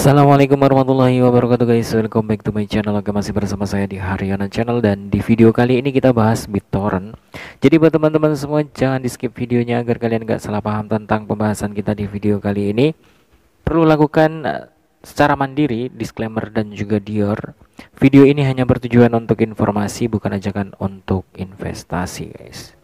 Assalamualaikum warahmatullahi wabarakatuh guys. Welcome back to my channel. Oke, masih bersama saya di Haryana Channel. Dan di video kali ini kita bahas BitTorrent. Jadi buat teman-teman semua, jangan di skip videonya agar kalian gak salah paham tentang pembahasan kita di video kali ini. Perlu lakukan secara mandiri, disclaimer dan juga dior. Video ini hanya bertujuan untuk informasi, bukan ajakan untuk investasi guys.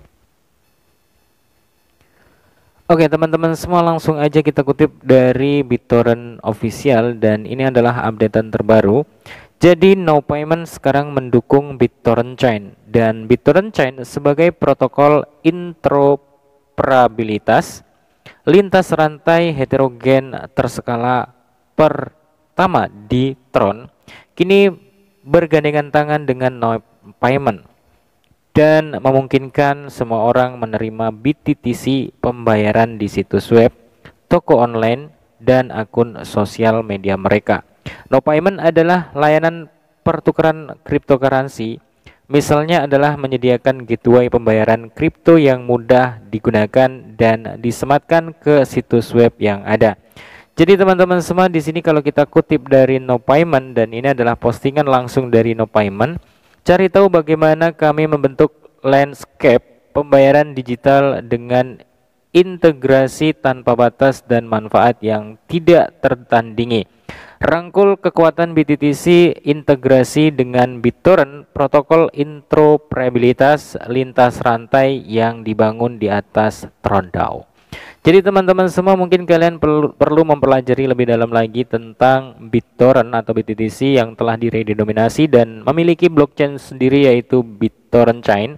Oke teman-teman semua, langsung aja kita kutip dari BitTorrent official dan ini adalah updatean terbaru. Jadi NoPayment sekarang mendukung BitTorrent Chain, dan BitTorrent Chain sebagai protokol interoperabilitas lintas rantai heterogen terskala pertama di Tron kini bergandengan tangan dengan NoPayment dan memungkinkan semua orang menerima BTTC pembayaran di situs web, toko online, dan akun sosial media mereka. NoPayment adalah layanan pertukaran cryptocurrency, misalnya adalah menyediakan gateway pembayaran kripto yang mudah digunakan dan disematkan ke situs web yang ada. Jadi teman-teman semua, di sini kalau kita kutip dari NoPayment, dan ini adalah postingan langsung dari NoPayment. Cari tahu bagaimana kami membentuk landscape pembayaran digital dengan integrasi tanpa batas dan manfaat yang tidak tertandingi. Rangkul kekuatan BTTC integrasi dengan BitTorrent, protokol interoperabilitas lintas rantai yang dibangun di atas Tron DAO. Jadi teman-teman semua, mungkin kalian perlu mempelajari lebih dalam lagi tentang BitTorrent atau BTTC yang telah diredenominasi dan memiliki blockchain sendiri, yaitu BitTorrent Chain.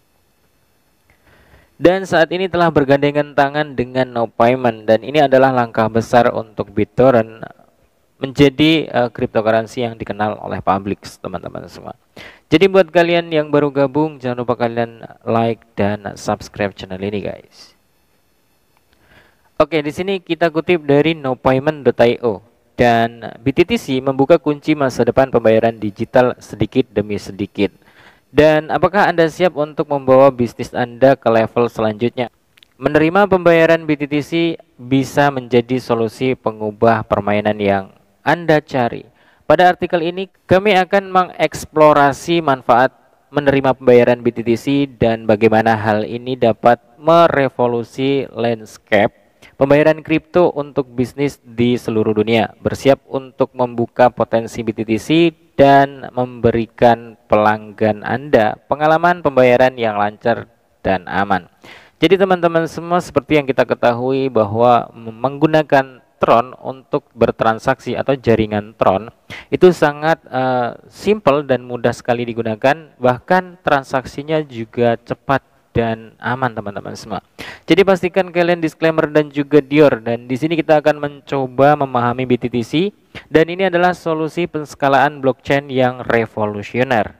Dan saat ini telah bergandengan tangan dengan NoPayment, dan ini adalah langkah besar untuk BitTorrent menjadi cryptocurrency yang dikenal oleh publik, teman-teman semua. Jadi buat kalian yang baru gabung, jangan lupa kalian like dan subscribe channel ini guys. Oke, di sini kita kutip dari nopayment.io, dan BTTC membuka kunci masa depan pembayaran digital sedikit demi sedikit. Dan apakah Anda siap untuk membawa bisnis Anda ke level selanjutnya? Menerima pembayaran BTTC bisa menjadi solusi pengubah permainan yang Anda cari. Pada artikel ini kami akan mengeksplorasi manfaat menerima pembayaran BTTC dan bagaimana hal ini dapat merevolusi landscape pembayaran kripto untuk bisnis di seluruh dunia. Bersiap untuk membuka potensi BTTC dan memberikan pelanggan Anda pengalaman pembayaran yang lancar dan aman. Jadi teman-teman semua, seperti yang kita ketahui bahwa menggunakan Tron untuk bertransaksi atau jaringan Tron itu sangat simple dan mudah sekali digunakan, bahkan transaksinya juga cepat dan aman teman-teman semua. Jadi pastikan kalian disclaimer dan juga dior, dan di sini kita akan mencoba memahami BTTC, dan ini adalah solusi penskalaan blockchain yang revolusioner.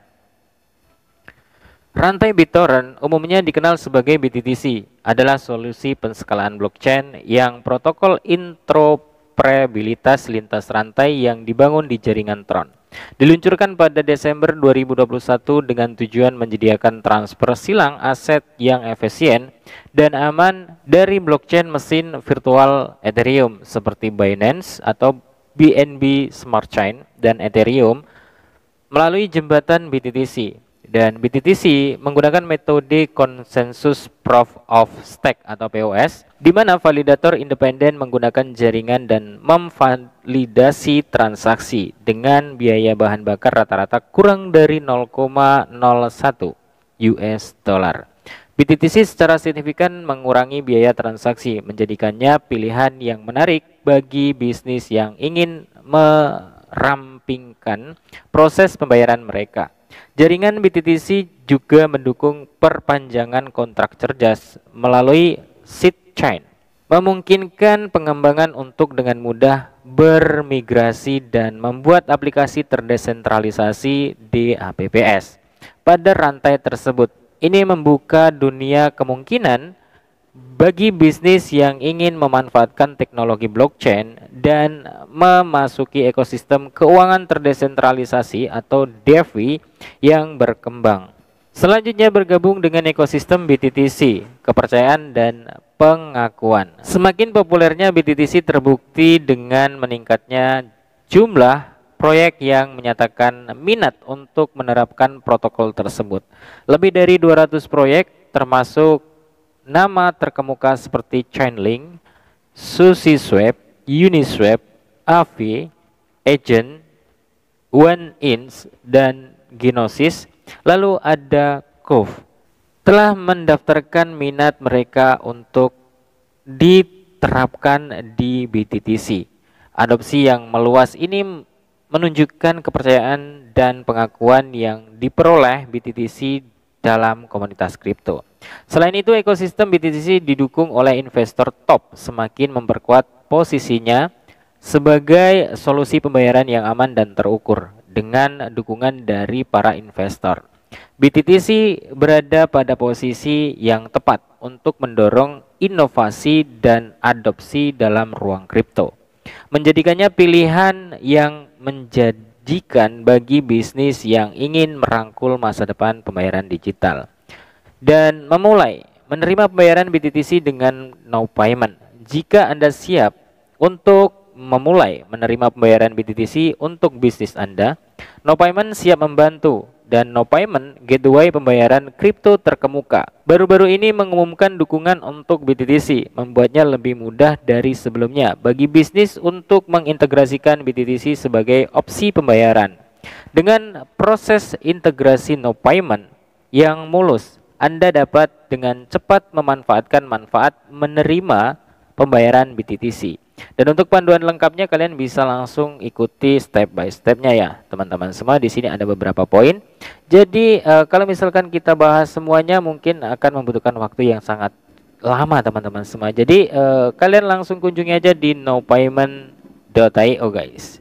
Rantai BitTorrent, umumnya dikenal sebagai BTTC, adalah solusi penskalaan blockchain yang protokol interoperabilitas lintas rantai yang dibangun di jaringan Tron. Diluncurkan pada Desember 2021 dengan tujuan menyediakan transfer silang aset yang efisien dan aman dari blockchain mesin virtual Ethereum seperti Binance atau BNB Smart Chain dan Ethereum melalui jembatan BTTC. Dan BTTC menggunakan metode konsensus proof of stake atau POS, di mana validator independen menggunakan jaringan dan memvalidasi transaksi dengan biaya bahan bakar rata-rata kurang dari 0,01 US dollar. BTTC secara signifikan mengurangi biaya transaksi, menjadikannya pilihan yang menarik bagi bisnis yang ingin merampingkan proses pembayaran mereka. Jaringan BTTC juga mendukung perpanjangan kontrak cerdas melalui sidechain, memungkinkan pengembangan untuk dengan mudah bermigrasi dan membuat aplikasi terdesentralisasi di APPS pada rantai tersebut. Ini membuka dunia kemungkinan bagi bisnis yang ingin memanfaatkan teknologi blockchain dan memasuki ekosistem keuangan terdesentralisasi atau DeFi yang berkembang. Selanjutnya bergabung dengan ekosistem BTTC, kepercayaan dan pengakuan. Semakin populernya BTTC terbukti dengan meningkatnya jumlah proyek yang menyatakan minat untuk menerapkan protokol tersebut. Lebih dari 200 proyek termasuk nama terkemuka seperti Chainlink, SushiSwap, Uniswap, Aave, Agent, OneInch, dan Genesis. Lalu ada Cove. Telah mendaftarkan minat mereka untuk diterapkan di BTTC. Adopsi yang meluas ini menunjukkan kepercayaan dan pengakuan yang diperoleh BTTC dalam komunitas kripto. Selain itu, ekosistem BTTC didukung oleh investor top, semakin memperkuat posisinya sebagai solusi pembayaran yang aman dan terukur dengan dukungan dari para investor. BTTC berada pada posisi yang tepat untuk mendorong inovasi dan adopsi dalam ruang kripto, menjadikannya pilihan yang menjanjikan bagi bisnis yang ingin merangkul masa depan pembayaran digital dan memulai menerima pembayaran BTTC dengan no payment. Jika Anda siap untuk memulai menerima pembayaran BTTC untuk bisnis Anda, no payment siap membantu. Dan no payment gateway pembayaran kripto terkemuka baru-baru ini mengumumkan dukungan untuk BTTC, membuatnya lebih mudah dari sebelumnya bagi bisnis untuk mengintegrasikan BTTC sebagai opsi pembayaran. Dengan proses integrasi no payment yang mulus, Anda dapat dengan cepat memanfaatkan manfaat menerima pembayaran BTTC. Dan untuk panduan lengkapnya kalian bisa langsung ikuti step by stepnya ya teman-teman semua. Di sini ada beberapa poin. Jadi kalau misalkan kita bahas semuanya mungkin akan membutuhkan waktu yang sangat lama teman-teman semua. Jadi kalian langsung kunjungi aja di nopayment.io guys.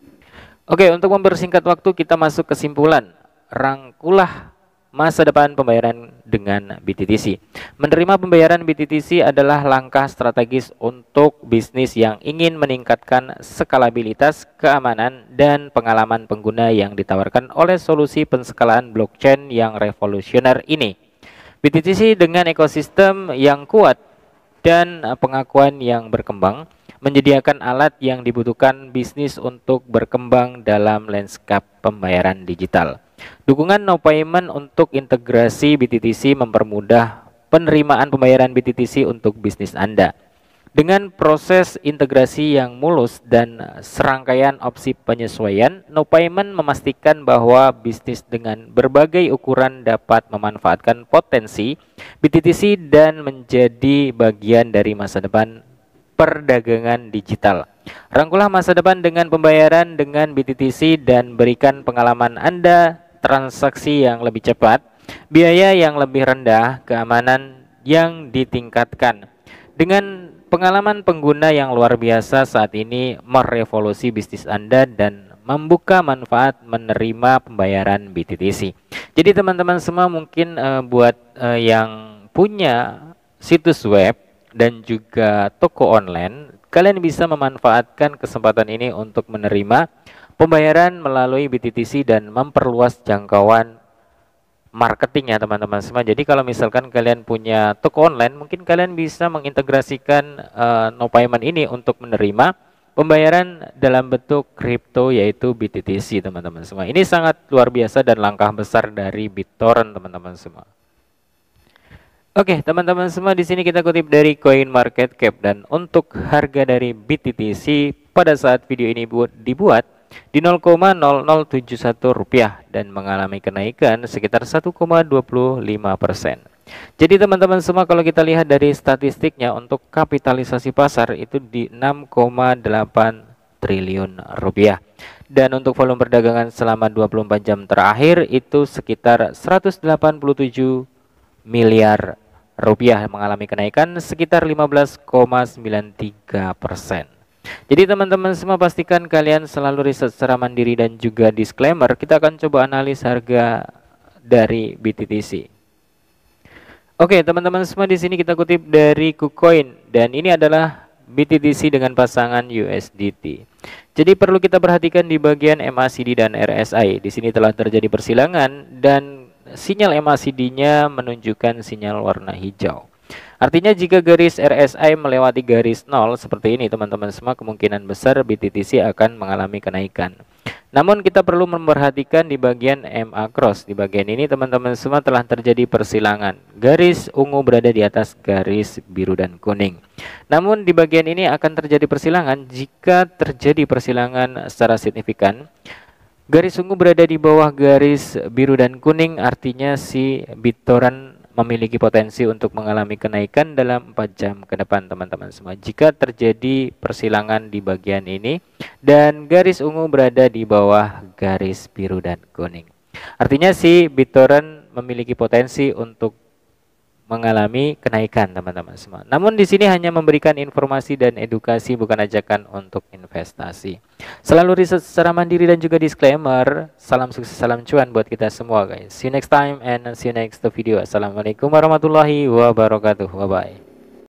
Oke, untuk mempersingkat waktu kita masuk kesimpulan. Rangkulah masa depan pembayaran dengan BTTC. Menerima pembayaran BTTC adalah langkah strategis untuk bisnis yang ingin meningkatkan skalabilitas, keamanan, dan pengalaman pengguna yang ditawarkan oleh solusi penskalaan blockchain yang revolusioner ini. BTTC dengan ekosistem yang kuat dan pengakuan yang berkembang menyediakan alat yang dibutuhkan bisnis untuk berkembang dalam lanskap pembayaran digital. Dukungan no payment untuk integrasi BTTC mempermudah penerimaan pembayaran BTTC untuk bisnis Anda. Dengan proses integrasi yang mulus dan serangkaian opsi penyesuaian, no payment memastikan bahwa bisnis dengan berbagai ukuran dapat memanfaatkan potensi BTTC dan menjadi bagian dari masa depan perdagangan digital. Rangkulah masa depan dengan pembayaran dengan BTTC dan berikan pengalaman Anda transaksi yang lebih cepat, biaya yang lebih rendah, keamanan yang ditingkatkan. Dengan pengalaman pengguna yang luar biasa saat ini merevolusi bisnis Anda dan membuka manfaat menerima pembayaran BTTC. Jadi teman-teman semua mungkin buat yang punya situs web dan juga toko online, kalian bisa memanfaatkan kesempatan ini untuk menerima pembayaran melalui BTTC dan memperluas jangkauan marketing ya teman-teman semua. Jadi kalau misalkan kalian punya toko online, mungkin kalian bisa mengintegrasikan no payment ini untuk menerima pembayaran dalam bentuk kripto yaitu BTTC teman-teman semua. Ini sangat luar biasa dan langkah besar dari BitTorrent teman-teman semua. Oke, teman-teman semua, di sini kita kutip dari CoinMarketCap dan untuk harga dari BTTC pada saat video ini dibuat di 0,0071 rupiah dan mengalami kenaikan sekitar 1,25%. Jadi teman-teman semua, kalau kita lihat dari statistiknya untuk kapitalisasi pasar itu di 6,8 triliun rupiah. Dan untuk volume perdagangan selama 24 jam terakhir itu sekitar 187 miliar rupiah, mengalami kenaikan sekitar 15,93%. Jadi teman-teman semua, pastikan kalian selalu riset secara mandiri dan juga disclaimer. Kita akan coba analis harga dari BTTC. Oke, teman-teman semua, di sini kita kutip dari KuCoin dan ini adalah BTTC dengan pasangan USDT. Jadi perlu kita perhatikan di bagian MACD dan RSI. Di sini telah terjadi persilangan dan sinyal MACD-nya menunjukkan sinyal warna hijau. Artinya jika garis RSI melewati garis 0 seperti ini teman-teman semua, kemungkinan besar BTTC akan mengalami kenaikan. Namun kita perlu memperhatikan di bagian MA cross. Di bagian ini teman-teman semua telah terjadi persilangan. Garis ungu berada di atas garis biru dan kuning. Namun di bagian ini akan terjadi persilangan jika terjadi persilangan secara signifikan. Garis ungu berada di bawah garis biru dan kuning, artinya si BitTorrent memiliki potensi untuk mengalami kenaikan dalam 4 jam ke depan teman-teman semua. Jika terjadi persilangan di bagian ini dan garis ungu berada di bawah garis biru dan kuning. Artinya si BitTorrent memiliki potensi untuk mengalami kenaikan teman-teman semua. Namun di sini hanya memberikan informasi dan edukasi, bukan ajakan untuk investasi. Selalu riset secara mandiri dan juga disclaimer. Salam sukses, salam cuan buat kita semua guys. See you next time and see you next video. Assalamualaikum warahmatullahi wabarakatuh. Bye bye.